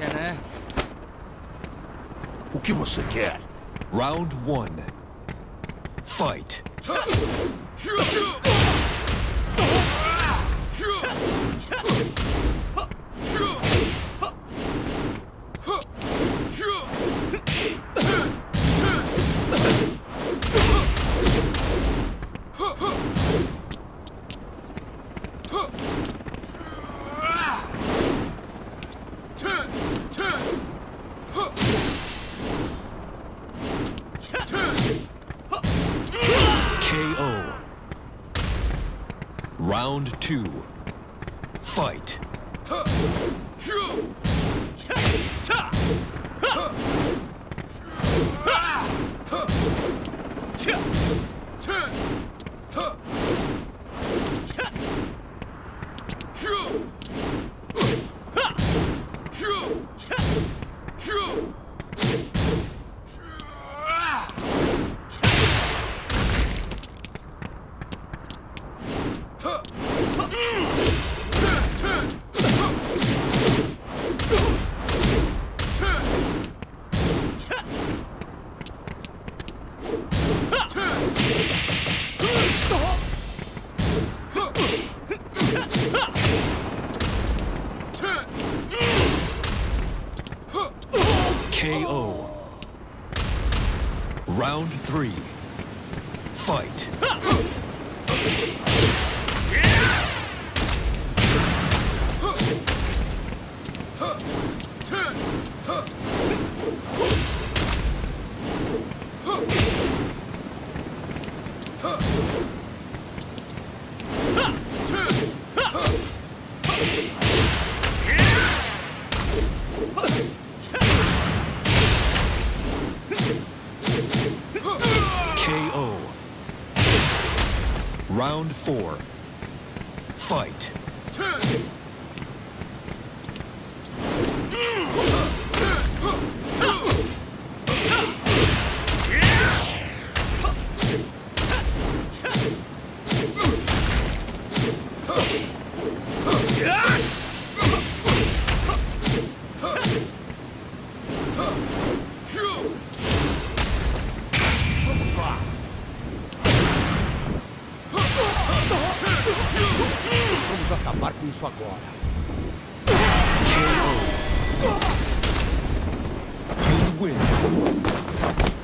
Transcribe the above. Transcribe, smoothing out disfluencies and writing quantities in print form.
delícia, né? O que você quer? Round 1. Fight. KO. Round 2. Fight. KO. Round 3. Fight. KO. Round 4. Fight. Vamos lá. Vamos acabar com isso agora. KO. You win.